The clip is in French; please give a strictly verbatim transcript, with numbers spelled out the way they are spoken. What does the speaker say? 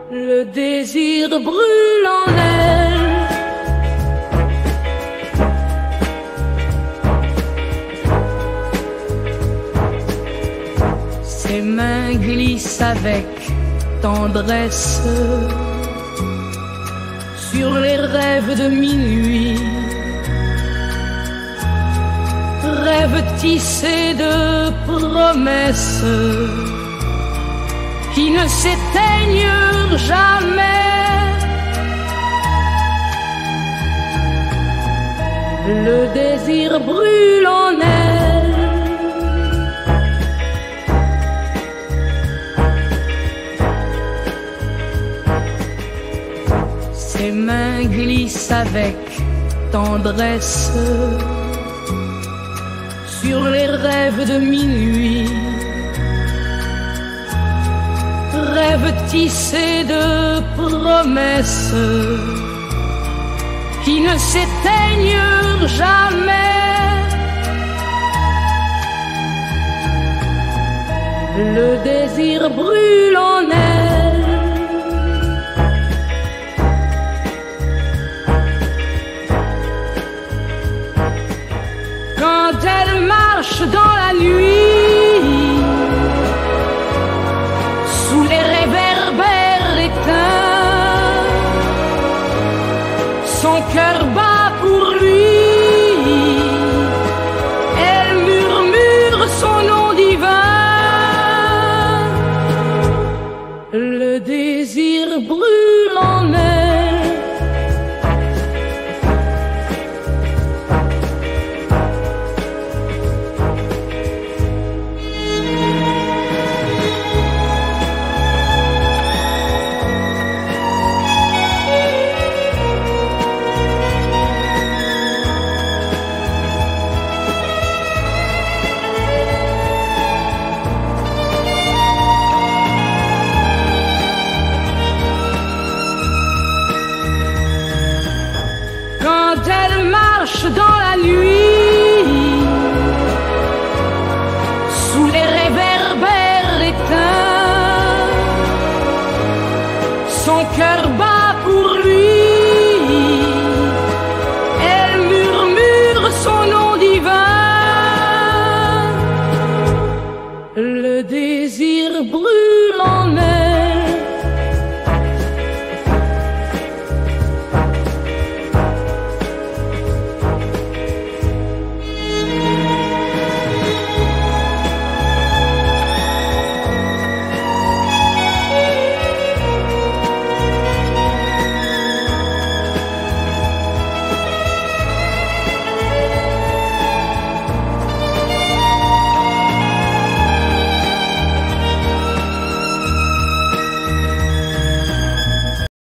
Le désir brûle en elle. Ses mains glissent avec tendresse sur les rêves de minuit, rêves tissés de promesses qui ne s'éteignent jamais. Le désir brûle en elle. Ses mains glissent avec tendresse sur les rêves de minuit, rêves tissés de promesses qui ne s'éteignent jamais. Le désir brûle en elle. Quand elle marche dans la nuit, sous les réverbères éteints, son cœur bat pour lui. Elle murmure son nom divin. Le désir brûle en elle. Quand elle marche dans la nuit, sous les réverbères éteints, son cœur bat